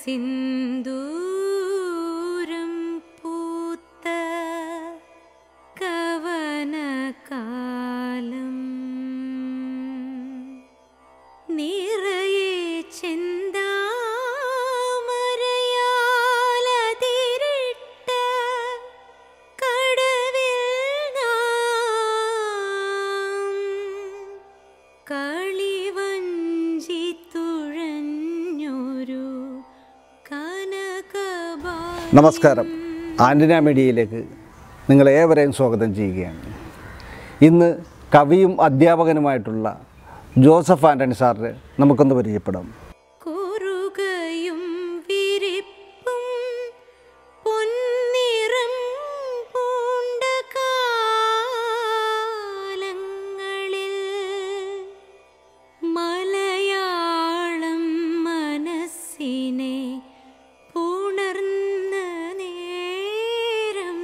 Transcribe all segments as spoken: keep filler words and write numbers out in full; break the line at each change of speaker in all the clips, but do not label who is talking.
സിന്ദൂരം പൂത്ത കവനകാലം നിറയെ ചെന്താമരയാലതിരിട്ട കടവിൽ നാം കളിവഞ്ചി തുഴഞ്ഞൊരു കനകബാ.
നമസ്കാരം, ആൻ്റന മീഡിയയിലേക്ക് നിങ്ങളേവരെയും സ്വാഗതം ചെയ്യുകയാണ്. ഇന്ന് കവിയും അധ്യാപകനുമായിട്ടുള്ള ജോസഫ് ആൻ്റണി സാറിനെ നമുക്കൊന്ന് പരിചയപ്പെടാം.
കുറുകയും വിരിപ്പും പൊന്നിറം പൂണ്ട കാലങ്ങളിൽ മലയാളം മനസ്സിനെ പുണർന്ന നേരം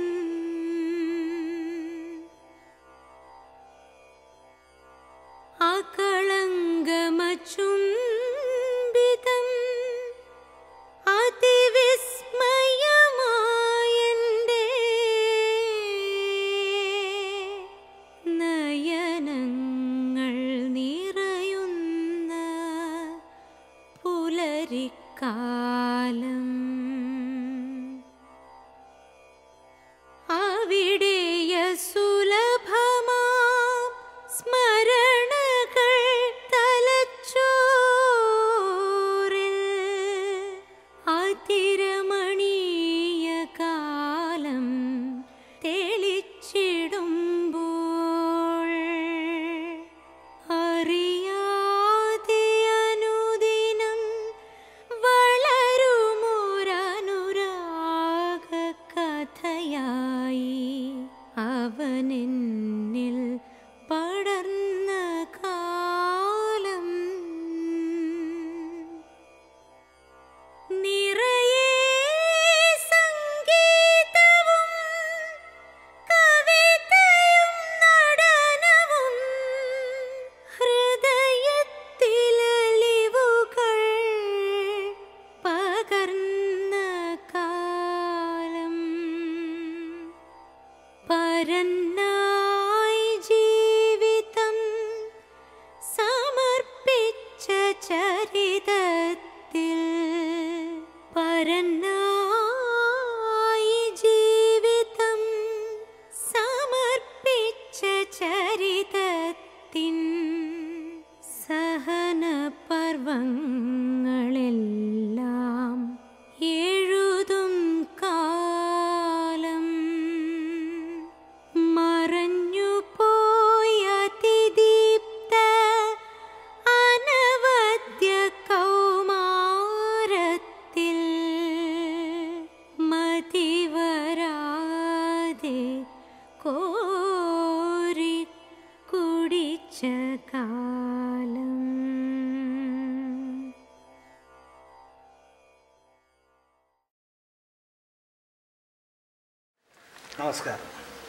അകളങ്കമചുംബിതം അതിവിസ്മയമായെൻ്റെ നയനങ്ങൾ നിറയുന്ന പുലരിക്കാലം അവിടെയ സുലഭമാം സ്മരണകൾ തലച്ചോറിൽ അതിരമണീയ കാലം തെളിച്ചിടുമ്പോൾ അറിയാതെ അനുദിനം വളരുമൊരനുരാഗ കഥയായി അവനെന്നിൽ പടർന്ന കാലം നിറയെ സംഗീതവും കവിതയും നടനവും ഹൃദയത്തിലലിവുകൾ പകർന്ന കാലം പരന്നായി ജീവിതം സമർപ്പിച്ച ചരിതത്തിൽ പരന്നായി ജീവിതം സമർപ്പിച്ച ചരിതത്തിൻ സഹന പർവങ്ങളെല്ലാം എഴുതും കാലം മറഞ്ഞുപോയ അതിദീപ്ത അനവദ്യ കൗമാരത്തിൽ മതിവരാതെ കോരി കുടിച്ച കാലം.
നമസ്കാരം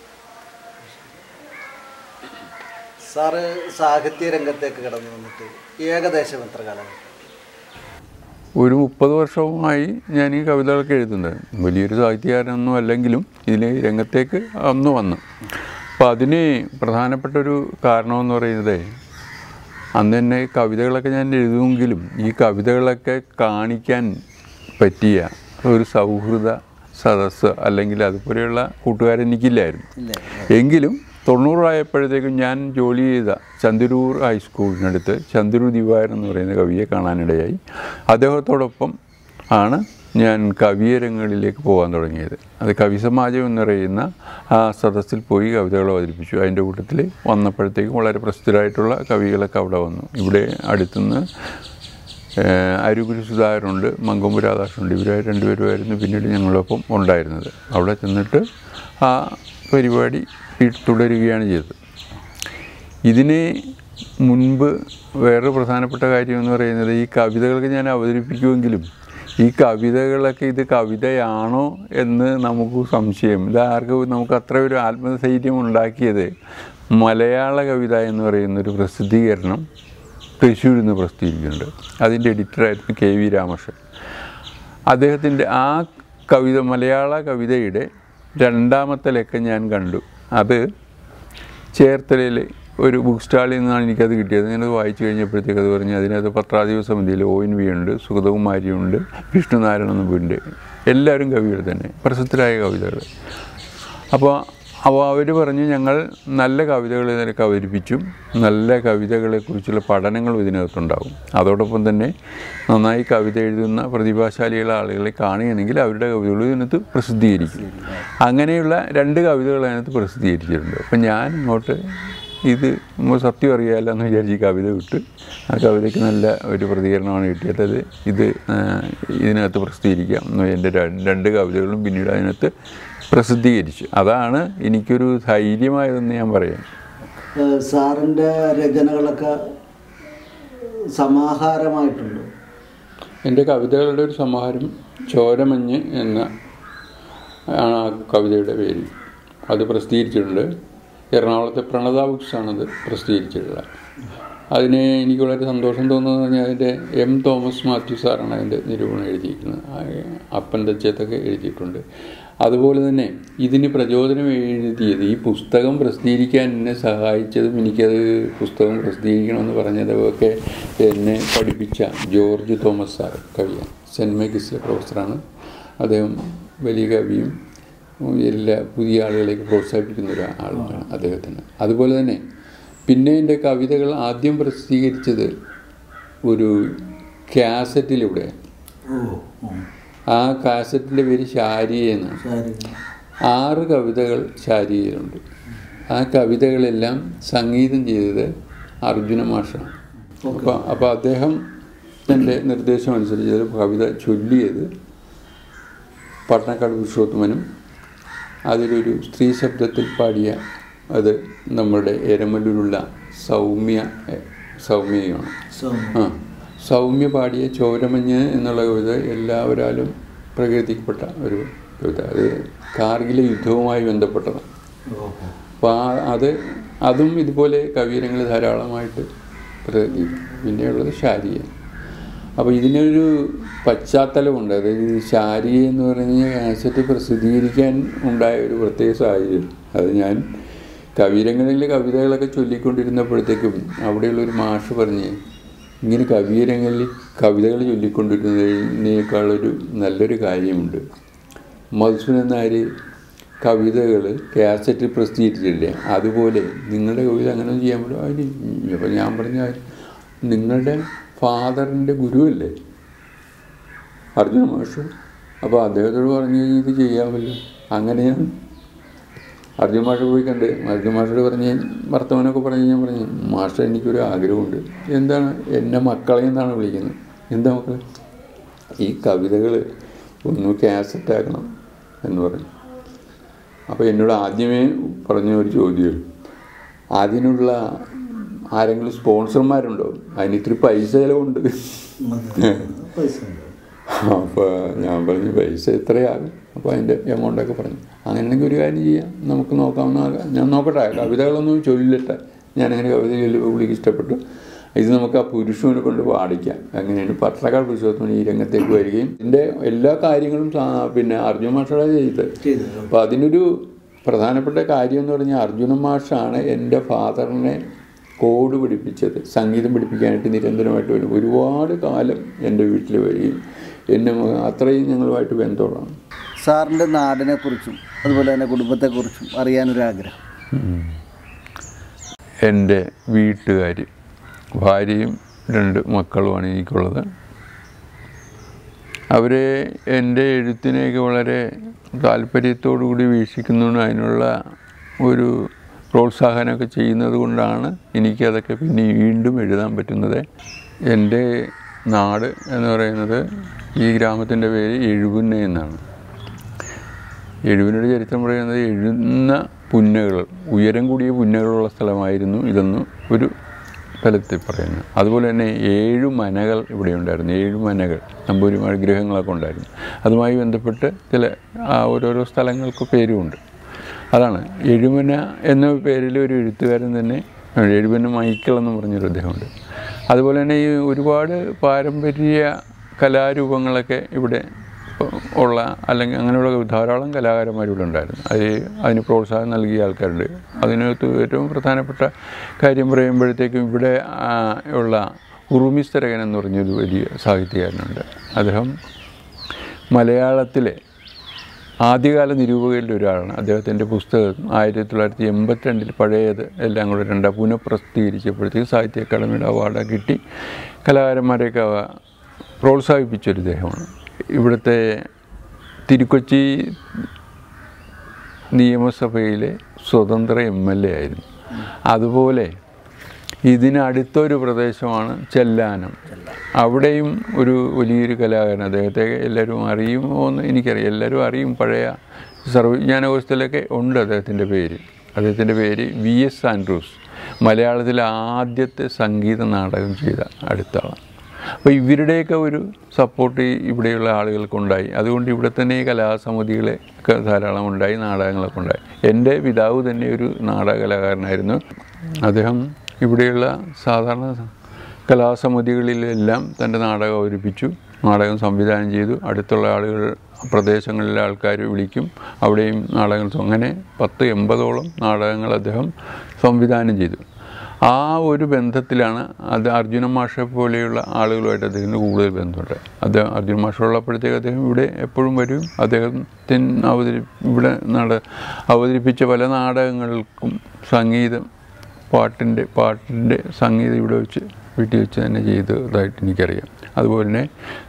സാറ്, സാഹിത്യ രംഗത്തേക്ക് കടന്നു വന്നിട്ട് ഏകദേശം എത്ര കാലം?
ഒരു മുപ്പത് വർഷവുമായി ഞാൻ ഈ കവിതകളൊക്കെ എഴുതുന്നത്. വലിയൊരു സാഹിത്യകാരനൊന്നും അല്ലെങ്കിലും ഇതിൽ രംഗത്തേക്ക് അന്ന് വന്നു. അപ്പോൾ അതിന് പ്രധാനപ്പെട്ടൊരു കാരണമെന്ന് പറയുന്നത്, അന്ന് തന്നെ കവിതകളൊക്കെ ഞാൻ എഴുതുമെങ്കിലും ഈ കവിതകളൊക്കെ കാണിക്കാൻ പറ്റിയ ഒരു സൗഹൃദ സദസ്സ് അല്ലെങ്കിൽ അതുപോലെയുള്ള കൂട്ടുകാരെനിക്കില്ലായിരുന്നു. എങ്കിലും തൊണ്ണൂറായപ്പോഴത്തേക്കും ഞാൻ ജോലി ചെയ്ത ചന്ദരൂർ ഹൈസ്കൂളിനടുത്ത് ചന്ദരൂർ ദിവാകരൻ എന്ന് പറയുന്ന കവിയെ കാണാനിടയായി. അദ്ദേഹത്തോടൊപ്പം ആണ് ഞാൻ കവിയരങ്ങളിലേക്ക് പോകാൻ തുടങ്ങിയത്. അത് കവിസമാജം എന്ന് പറയുന്ന ആ സദസ്സിൽ പോയി കവിതകൾ അവതരിപ്പിച്ചു. അതിൻ്റെ കൂട്ടത്തിൽ വന്നപ്പോഴത്തേക്കും വളരെ പ്രസിദ്ധരായിട്ടുള്ള കവികളൊക്കെ അവിടെ വന്നു. ഇവിടെ അടുത്തുനിന്ന് അരുകുരി സുധാകരനുണ്ട്, മങ്കൊമ്പ് രാധാകൃഷ്ണനുണ്ട്. ഇവരായി രണ്ടുപേരുമായിരുന്നു പിന്നീട് ഞങ്ങളൊപ്പം ഉണ്ടായിരുന്നത്. അവിടെ ചെന്നിട്ട് ആ പരിപാടി തുടരുകയാണ് ചെയ്തത്. ഇതിന് മുൻപ് വേറെ പ്രധാനപ്പെട്ട കാര്യം എന്ന് പറയുന്നത്, ഈ കവിതകളൊക്കെ ഞാൻ അവതരിപ്പിക്കുമെങ്കിലും ഈ കവിതകളൊക്കെ ഇത് കവിതയാണോ എന്ന് നമുക്ക് സംശയം. ഇതാർക്കും നമുക്ക് അത്ര ഒരു ആത്മധൈര്യം ഉണ്ടാക്കിയത് മലയാള കവിത എന്ന് പറയുന്നൊരു പ്രസിദ്ധീകരണം തൃശ്ശൂരിൽ നിന്ന് പ്രസിദ്ധീകരിക്കുന്നുണ്ട്. അതിൻ്റെ എഡിറ്ററായിരുന്നു കെ വി രാമകൃഷ്ണൻ. അദ്ദേഹത്തിൻ്റെ ആ കവിത, മലയാള കവിതയുടെ രണ്ടാമത്തെ ലക്കം ഞാൻ കണ്ടു. അത് ചേർത്തലയിൽ ഒരു ബുക്ക് സ്റ്റാളിൽ നിന്നാണ് എനിക്കത് കിട്ടിയത്. ഞാനത് വായിച്ചു കഴിഞ്ഞപ്പോഴത്തേക്ക് അത് പറഞ്ഞ് അതിനകത്ത് പത്രാധിപ സമിതിയിൽ ഒ എൻ വി ഉണ്ട്, സുഗതകുമാരിയുണ്ട്, വിഷ്ണുനാരായണൻ നമ്പൂരിൻ്റെ, എല്ലാവരും കവികൾ തന്നെ, പ്രസിദ്ധരായ കവിതകൾ. അപ്പോൾ അപ്പോൾ അവർ പറഞ്ഞു ഞങ്ങൾ നല്ല കവിതകൾ ഇതിനൊക്കെ അവതരിപ്പിച്ചും നല്ല കവിതകളെക്കുറിച്ചുള്ള പഠനങ്ങളും ഇതിനകത്തുണ്ടാകും. അതോടൊപ്പം തന്നെ നന്നായി കവിത എഴുതുന്ന പ്രതിഭാശാലികളെ ആളുകളെ കാണുകയാണെങ്കിൽ അവരുടെ കവിതകൾ ഇതിനകത്ത് പ്രസിദ്ധീകരിക്കും. അങ്ങനെയുള്ള രണ്ട് കവിതകൾ അതിനകത്ത് പ്രസിദ്ധീകരിച്ചിട്ടുണ്ട്. അപ്പം ഞാൻ ഇങ്ങോട്ട് ഇത് സത്യം അറിയാമല്ലോ എന്ന് വിചാരിച്ച് ഈ കവിത വിട്ട് ആ കവിതയ്ക്ക് നല്ല ഒരു പ്രതികരണമാണ് കിട്ടിയത്. അത് ഇത് ഇതിനകത്ത് പ്രസിദ്ധീകരിക്കാം എന്ന് എൻ്റെ രണ്ട് കവിതകളും പിന്നീട് അതിനകത്ത് പ്രസിദ്ധീകരിച്ചു. അതാണ് എനിക്കൊരു ധൈര്യമായതെന്ന് ഞാൻ പറയാം.
സാറിൻ്റെ രചനകളൊക്കെ സമാഹാരമായിട്ടുണ്ട്.
എൻ്റെ കവിതകളുടെ ഒരു സമാഹാരം ചോരമഞ്ഞ് എന്ന ആണ് ആ കവിതയുടെ പേര്. അത് പ്രസിദ്ധീകരിച്ചിട്ടുണ്ട്. എറണാകുളത്തെ പ്രണത ബുക്സാണത് പ്രസിദ്ധീകരിച്ചിട്ടുള്ളത്. അതിന് എനിക്ക് വളരെ സന്തോഷം തോന്നുന്നത് പറഞ്ഞാൽ അതിൻ്റെ എം തോമസ് മാത്യു സാറാണ് അതിൻ്റെ നിരൂപണം എഴുതിയിരിക്കുന്നത്. അപ്പൻ തച്ചത്തൊക്കെ എഴുതിയിട്ടുണ്ട്. അതുപോലെ തന്നെ ഇതിന് പ്രചോദനം എഴുതിയത്, ഈ പുസ്തകം പ്രസിദ്ധീകരിക്കാൻ എന്നെ സഹായിച്ചതും എനിക്കത് പുസ്തകം പ്രസിദ്ധീകരിക്കണമെന്ന് പറഞ്ഞതൊക്കെ എന്നെ പഠിപ്പിച്ച ജോർജ് തോമസ് സാർ, കവിയാണ്, സെൻറ്റ് മേഗീസിലെ പ്രൊഫസറാണ്. അദ്ദേഹം വലിയ കവിയും എല്ലാ പുതിയ ആളുകളേക്ക് പ്രോത്സാഹിപ്പിക്കുന്ന ഒരു ആളാണ് അദ്ദേഹത്തിന്. അതുപോലെ തന്നെ പിന്നെ എൻ്റെ കവിതകൾ ആദ്യം പ്രസിദ്ധീകരിച്ചത് ഒരു കാസറ്റിലൂടെ. ആ കാസറ്റിൻ്റെ പേര് ശാരിയ എന്നാണ്. ആറ് കവിതകൾ ശാരിയയിലുണ്ട്. ആ കവിതകളെല്ലാം സംഗീതം ചെയ്തത് അർജുന മാഷാണ്. അപ്പോൾ അപ്പോൾ അദ്ദേഹം എൻ്റെ നിർദ്ദേശം അനുസരിച്ച് കവിത ചൊല്ലിയത് പട്ടണക്കാട് പുരുഷോത്തമനും അതിലൊരു സ്ത്രീ ശബ്ദത്തിൽ പാടിയ അത് നമ്മുടെ എരമല്ലൂരുള്ള സൗമ്യ സൗമ്യയാണ്. ആ സൗമ്യ പാടിയ ചോരമഞ്ഞ് എന്നുള്ള കവിത എല്ലാവരാലും പ്രകീർത്തിക്കപ്പെട്ട ഒരു കവിത. അത് കാർഗിലെ യുദ്ധവുമായി ബന്ധപ്പെട്ടതാണ്. അപ്പോൾ ആ അത് അതും ഇതുപോലെ കവിയരങ്ങൾ ധാരാളമായിട്ട് പ്രകീർത്തിക്കും. പിന്നെയുള്ളത് ശാരിയ. അപ്പോൾ ഇതിനൊരു പശ്ചാത്തലമുണ്ട്. അതായത് ശാരിയ എന്ന് പറഞ്ഞ കാസറ്റ് പ്രസിദ്ധീകരിക്കാൻ ഉണ്ടായ ഒരു പ്രത്യേക സാഹചര്യം. അത് ഞാൻ കവിയരങ്ങളിൽ കവിതകളൊക്കെ ചൊല്ലിക്കൊണ്ടിരുന്നപ്പോഴത്തേക്കും അവിടെയുള്ളൊരു മാഷ് പറഞ്ഞ്, ഇങ്ങനെ കവിയരങ്ങളിൽ കവിതകൾ ചൊല്ലിക്കൊണ്ടിരുന്നതിനേക്കാളൊരു നല്ലൊരു കാര്യമുണ്ട്. മധുസൂദനൻ നായർ കവിതകൾ കാസറ്റിൽ പ്രസിദ്ധീകരിച്ചില്ലേ, അതുപോലെ നിങ്ങളുടെ കവിത അങ്ങനെ ചെയ്യാൻ പറ്റും. അതിന് അപ്പോൾ ഞാൻ പറഞ്ഞ നിങ്ങളുടെ ഫാദറിൻ്റെ ഗുരുവല്ലേ അർജുന മാഷ്, അപ്പോൾ അദ്ദേഹത്തോട് പറഞ്ഞു കഴിഞ്ഞാൽ ഇത് ചെയ്യാമല്ലോ. അങ്ങനെ ഞാൻ അർജുന മാഷ് പോയി കണ്ട് അർജുന മാഷോട് പറഞ്ഞ് വർത്തമാനമൊക്കെ പറഞ്ഞ് ഞാൻ പറഞ്ഞു, മാഷ എനിക്കൊരു ആഗ്രഹമുണ്ട്. എന്താണ്? എന്നെ മക്കളെ എന്നാണ് വിളിക്കുന്നത്. എന്താ മക്കളെ? ഈ കവിതകൾ ഒന്ന് കാസറ്റാക്കണം എന്ന് പറഞ്ഞു. അപ്പോൾ എന്നോട് ആദ്യമേ പറഞ്ഞ ഒരു ചോദ്യം, അതിനുള്ള ആരെങ്കിലും സ്പോൺസർമാരുണ്ടോ? അതിന് ഇത്തിരി പൈസ ചിലവുണ്ട്. അപ്പോൾ ഞാൻ പറഞ്ഞു പൈസ എത്രയാകും? അപ്പോൾ അതിൻ്റെ എമൗണ്ടൊക്കെ പറഞ്ഞു. അങ്ങനെയാണെങ്കിൽ ഒരു കാര്യം ചെയ്യാം, നമുക്ക് നോക്കാവുന്ന. ഞാൻ നോക്കട്ടെ, കവിതകളൊന്നും ചൊല്ലിട്ടെ. ഞാനങ്ങനെ കവിത ചൊല്ലുമ്പോൾ പുള്ളിക്ക് ഇഷ്ടപ്പെട്ടു. ഇത് നമുക്ക് ആ പുരുഷനെ കൊണ്ട് പാടിക്കാം. അങ്ങനെയാണ് പട്ടണക്കാട് പുരുഷോത്തമൻ ഈ രംഗത്തേക്ക് വരികയും ഇതിൻ്റെ എല്ലാ കാര്യങ്ങളും പിന്നെ അർജുന മാഷാണ് ചെയ്തത്. അപ്പോൾ അതിനൊരു പ്രധാനപ്പെട്ട കാര്യം എന്ന് പറഞ്ഞാൽ അർജുന മാഷാണ് എൻ്റെ ഫാദറിനെ കോഡ് പഠിപ്പിച്ചത്. സംഗീതം പഠിപ്പിക്കാനായിട്ട് നിരന്തരമായിട്ട് വരും. ഒരുപാട് കാലം എൻ്റെ വീട്ടിൽ വരികയും എന്നെ അത്രയും ഞങ്ങളുമായിട്ട് ബന്ധമുള്ളതാണ്.
സാറിൻ്റെ നാടിനെക്കുറിച്ചും അതുപോലെ തന്നെ കുടുംബത്തെക്കുറിച്ചും അറിയാനൊരാഗ്രഹം.
എൻ്റെ വീട്ടുകാർ, ഭാര്യയും രണ്ട് മക്കളുമാണ് എനിക്കുള്ളത്. അവർ എൻ്റെ എഴുത്തിനെയൊക്കെ വളരെ താല്പര്യത്തോടു കൂടി വീക്ഷിക്കുന്നതുകൊണ്ട് അതിനുള്ള ഒരു പ്രോത്സാഹനമൊക്കെ ചെയ്യുന്നത് കൊണ്ടാണ് എനിക്കതൊക്കെ പിന്നെ വീണ്ടും എഴുതാൻ പറ്റുന്നത്. എൻ്റെ നാട് എന്ന് പറയുന്നത്, ഈ ഗ്രാമത്തിൻ്റെ പേര് എഴുപുന്ന എന്നാണ്. എഴുപുന്നയുടെ ചരിത്രം പറയുന്നത് എഴുന്ന പുന്നകൾ, ഉയരം കൂടിയ പുന്നകളുള്ള സ്ഥലമായിരുന്നു ഇതെന്ന് ഒരു തലത്തിൽ പറയുന്നത്. അതുപോലെ തന്നെ ഏഴു മനകൾ ഇവിടെ ഉണ്ടായിരുന്നു. ഏഴു മനകൾ, നമ്പൂതിരിമാർ ഗ്രഹങ്ങളൊക്കെ ഉണ്ടായിരുന്നു. അതുമായി ബന്ധപ്പെട്ട് ചില ഓരോരോ സ്ഥലങ്ങൾക്ക് പേരുമുണ്ട്. അതാണ് എഴുമന എന്ന പേരിൽ ഒരു എഴുത്തുകാരൻ തന്നെ, എഴുമന മൈക്കിൾ എന്ന് പറഞ്ഞൊരു അദ്ദേഹമുണ്ട്. അതുപോലെ തന്നെ ഈ ഒരുപാട് പാരമ്പര്യ കലാരൂപങ്ങളൊക്കെ ഇവിടെ ഉള്ള അല്ലെങ്കിൽ അങ്ങനെയുള്ള ധാരാളം കലാകാരന്മാരിവിടെ ഉണ്ടായിരുന്നു. അത് അതിന് പ്രോത്സാഹനം നൽകിയ ആൾക്കാരുണ്ട്. അതിനകത്ത് ഏറ്റവും പ്രധാനപ്പെട്ട കാര്യം പറയുമ്പോഴത്തേക്കും ഇവിടെ ഉള്ള ഉറുമിസ്തരകൻ എന്ന് പറഞ്ഞൊരു വലിയ സാഹിത്യകാരനുണ്ട്. അദ്ദേഹം മലയാളത്തിലെ ആദ്യകാല നിരൂപകരിൽ ഒരാളാണ്. അദ്ദേഹത്തിൻ്റെ പുസ്തകം ആയിരത്തി തൊള്ളായിരത്തി എൺപത്തിരണ്ടിൽ പഴയത് എല്ലാം കൂടെ രണ്ടാം പുനഃപ്രസിദ്ധീകരിച്ചപ്പോഴത്തേക്ക് സാഹിത്യ അക്കാദമിയുടെ അവാർഡ് കിട്ടി കലാകാരന്മാരെയൊക്കെ പ്രോത്സാഹിപ്പിച്ചൊരു ഇദ്ദേഹമാണ്. ഇവിടുത്തെ തിരുക്കൊച്ചി നിയമസഭയിലെ സ്വതന്ത്ര എം എൽ എ ആയിരുന്നു. അതുപോലെ ഇതിനടുത്തൊരു പ്രദേശമാണ് ചെല്ലാനം. അവിടെയും ഒരു വലിയൊരു കലാകാരൻ, അദ്ദേഹത്തെ എല്ലാവരും അറിയുമോ എന്ന് എനിക്കറിയാം. എല്ലാവരും അറിയും. പഴയ സർവ്വജ്ഞാനകോശത്തിലൊക്കെ ഉണ്ട് അദ്ദേഹത്തിൻ്റെ പേര്. അദ്ദേഹത്തിൻ്റെ പേര് വി എസ് ആൻഡ്രൂസ്. മലയാളത്തിലെ ആദ്യത്തെ സംഗീത നാടകം ചെയ്ത അടുത്താണ്. അപ്പോൾ ഇവരുടെയൊക്കെ ഒരു സപ്പോർട്ട് ഇവിടെയുള്ള ആളുകൾക്കുണ്ടായി. അതുകൊണ്ട് ഇവിടെ തന്നെ കലാസമിതികളൊക്കെ ധാരാളം ഉണ്ടായി, നാടകങ്ങളൊക്കെ ഉണ്ടായി. എൻ്റെ പിതാവ് തന്നെ ഒരു നാടക കലാകാരനായിരുന്നു. അദ്ദേഹം ഇവിടെയുള്ള സാധാരണ കലാസമിതികളിലെല്ലാം തൻ്റെ നാടകം അവതരിപ്പിച്ചു, നാടകം സംവിധാനം ചെയ്തു. അടുത്തുള്ള ആളുകൾ പ്രദേശങ്ങളിലെ ആൾക്കാർ വിളിക്കും, അവിടെയും നാടകങ്ങൾ. അങ്ങനെ പത്ത് എൺപതോളം നാടകങ്ങൾ അദ്ദേഹം സംവിധാനം ചെയ്തു. ആ ഒരു ബന്ധത്തിലാണ് അത് അർജുന മാഷെ പോലെയുള്ള ആളുകളുമായിട്ട് അദ്ദേഹത്തിന് കൂടുതൽ ബന്ധമുണ്ട്. അദ്ദേഹം അർജുന മാഷുള്ളപ്പോഴത്തേക്ക് അദ്ദേഹം ഇവിടെ എപ്പോഴും വരും. അദ്ദേഹത്തിന് അവതരി ഇവിടെ നട അവതരിപ്പിച്ച പല നാടകങ്ങൾക്കും സംഗീതം പാട്ടിൻ്റെ പാട്ടിൻ്റെ സംഗീതം ഇവിടെ വെച്ച് വീട്ടിൽ വെച്ച് തന്നെ ചെയ്തതായിട്ട് എനിക്കറിയാം. അതുപോലെ തന്നെ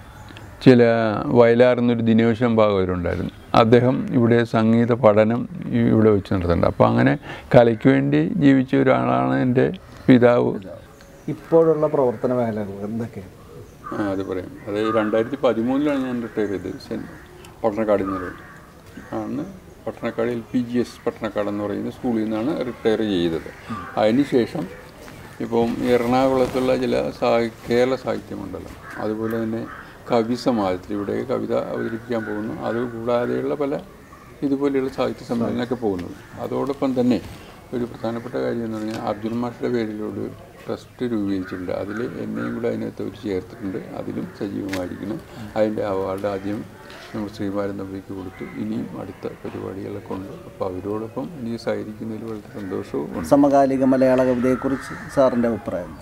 ചില വയലാർന്നൊരു ദിനേശൻ ഭാഗവതരുണ്ടായിരുന്നു. അദ്ദേഹം ഇവിടെ സംഗീത പഠനം ഇവിടെ വെച്ച് നടത്തുന്നുണ്ട്. അപ്പോൾ അങ്ങനെ കലയ്ക്ക് വേണ്ടി ജീവിച്ച ഒരാളാണ് എൻ്റെ പിതാവ്.
ഇപ്പോഴുള്ള പ്രവർത്തന മേഖലകൾ എന്തൊക്കെയാണ്?
ആ അത് പറയാം. അത് രണ്ടായിരത്തി പതിമൂന്നിലാണ് ഞാൻ റിട്ടയർ ചെയ്തത്. സെൻ പട്ടണക്കാടിൽ നിന്ന് ആണ്. Pattanakkad L P G S Pattanakkad എന്ന് പറയുന്ന സ്കൂളിൽ നിന്നാണ് റിട്ടയർ ചെയ്തത്. അതിനുശേഷം ഇപ്പം എറണാകുളത്തുള്ള ചില സാഹി കേരള സാഹിത്യമണ്ഡലം, അതുപോലെ തന്നെ കവി സമാജത്തിൽ ഇവിടെ കവിത അവതരിപ്പിക്കാൻ പോകുന്നു. അതുകൂടാതെയുള്ള പല ഇതുപോലെയുള്ള സാഹിത്യ സമ്മേളനമൊക്കെ പോകുന്നത്. അതോടൊപ്പം തന്നെ ഒരു പ്രധാനപ്പെട്ട കാര്യം എന്ന് പറഞ്ഞാൽ അർജുന മാഷയുടെ പേരിലൊരു ട്രസ്റ്റ് രൂപീകരിച്ചിട്ടുണ്ട്. അതിൽ എന്നെയും കൂടെ അതിനകത്ത് അവർ ചേർത്തിട്ടുണ്ട്. അതിലും സജീവമായിരിക്കണം. അതിൻ്റെ അവാർഡ് ആദ്യം നമ്മൾ ശ്രീമാരൻ തമ്പിക്ക് കൊടുത്തു. ഇനിയും അടുത്ത പരിപാടികളൊക്കെ ഉണ്ട്. അപ്പോൾ അവരോടൊപ്പം ഇനി സഹകരിക്കുന്നതിൽ വളരെ സന്തോഷവും.
സമകാലിക മലയാള കവിതയെക്കുറിച്ച് സാറിൻ്റെ അഭിപ്രായം?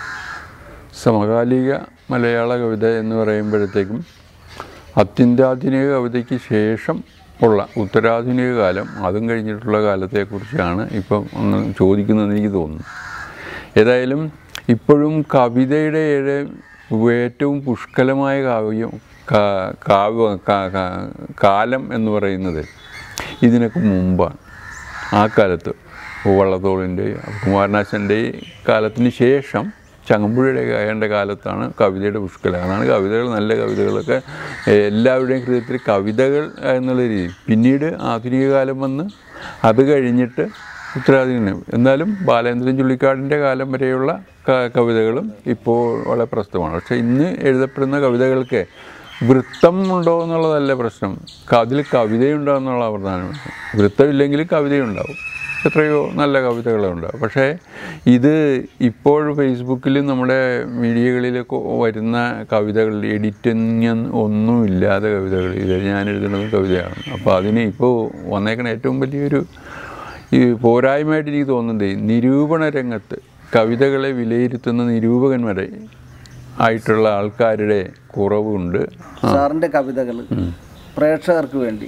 സമകാലിക മലയാള കവിത എന്ന് പറയുമ്പോഴത്തേക്കും അത്യന്താധുനിക കവിതയ്ക്ക് ശേഷം ഉള്ള ഉത്തരാധുനിക കാലം, അതും കഴിഞ്ഞിട്ടുള്ള കാലത്തെക്കുറിച്ചാണ് ഇപ്പം ഒന്ന് ചോദിക്കുന്നതെന്ന് എനിക്ക് തോന്നുന്നു. ഏതായാലും ഇപ്പോഴും കവിതയുടെ ഏറ്റവും പുഷ്കലമായ കാവ്യം കാവ്യ കാലം എന്ന് പറയുന്നത് ഇതിനൊക്കെ മുമ്പാണ്. ആ കാലത്ത് വള്ളത്തോളിൻ്റെ കുമാരനാശൻ്റെ കാലത്തിന് ശേഷം ചങ്ങമ്പുഴയുടെ കായൻ്റെ കാലത്താണ് കവിതയുടെ പുഷ്കലം. അതാണ് കവിതകൾ, നല്ല കവിതകളൊക്കെ എല്ലാവരുടെയും ഹൃദയത്തിൽ കവിതകൾ എന്നുള്ള രീതി. പിന്നീട് ആധുനിക കാലം വന്ന് അത് കഴിഞ്ഞിട്ട് ഉത്തരാധുനിക. എന്നാലും ബാലേന്ദ്രൻ ചുള്ളിക്കാടിൻ്റെ കാലം വരെയുള്ള കവിതകളും ഇപ്പോൾ വളരെ പ്രസിദ്ധമാണ്. പക്ഷേ ഇന്ന് എഴുതപ്പെടുന്ന കവിതകൾക്ക് വൃത്തം ഉണ്ടോ എന്നുള്ളതല്ല പ്രശ്നം, അതിൽ കവിതയുണ്ടോ എന്നുള്ള പ്രധാന പ്രശ്നം. വൃത്തമില്ലെങ്കിൽ കവിതയുണ്ടാവും, എത്രയോ നല്ല കവിതകളുണ്ടാവും. പക്ഷേ ഇത് ഇപ്പോൾ ഫേസ്ബുക്കിലും നമ്മുടെ മീഡിയകളിലൊക്കെ വരുന്ന കവിതകൾ എഡിറ്റിങ് ഒന്നുമില്ലാതെ കവിതകൾ, ഇത് ഞാൻ എഴുതുന്നത് കവിതയാണ്. അപ്പോൾ അതിന് ഇപ്പോൾ വന്നേക്കണ ഏറ്റവും വലിയൊരു ഈ പോരായ്മയായിട്ട് എനിക്ക് തോന്നുന്നത് നിരൂപണ രംഗത്ത് കവിതകളെ വിലയിരുത്തുന്ന നിരൂപകന്മാരെ ആയിട്ടുള്ള ആൾക്കാരുടെ കുറവുണ്ട്.
സാറിൻ്റെ കവിതകൾ പ്രേക്ഷകർക്ക് വേണ്ടി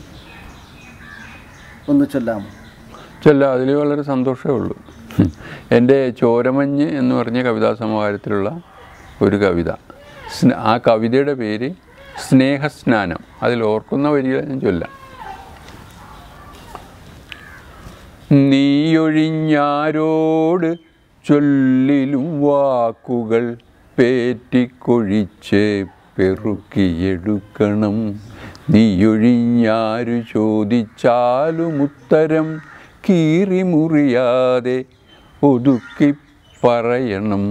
ഒന്ന് ചൊല്ലാമോ?
ചൊല്ലാം. അതിൽ വളരെ സന്തോഷമേ ഉള്ളൂ. എൻ്റെ ചോരമഞ്ഞ് എന്ന് പറഞ്ഞ കവിതാ സമാഹാരത്തിലുള്ള ഒരു കവിത, ആ കവിതയുടെ പേര് സ്നേഹസ്നാനം. അതിൽ ഓർക്കുന്ന വരികൾ ഞാൻ ചൊല്ലാം. നീയൊഴിഞ്ഞാരോട് ചൊല്ലിലും വാക്കുകൾ പേറ്റിക്കൊഴിച്ച് പെറുക്കിയെടുക്കണം. നീയൊഴിഞ്ഞാരു ചോദിച്ചാലും ഉത്തരം കീറിമുറിയാതെ ഒതുക്കി പറയണം.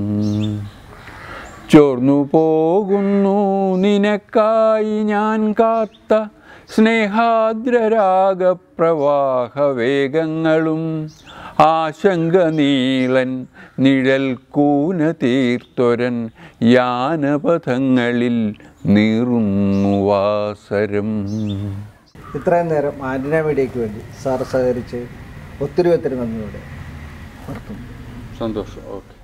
ചോർന്നു പോകുന്നു നിനക്കായി ഞാൻ കാത്ത സ്നേഹാദ്രരാഗപ്രവാഹവേഗങ്ങളും ആശങ്ക നീളൻ നിഴൽ കൂന തീർത്തൊരൻ യാനപഥങ്ങളിൽ നീറുന്നു വാസരം.
ഇത്രയും നേരം ആന്റിന മീഡിയയ്ക്ക് വേണ്ടി സാർ സഹകരിച്ച് ഒത്തിരി ഒത്തിരി നന്ദിയോടെ.
സന്തോഷം. ഓക്കെ.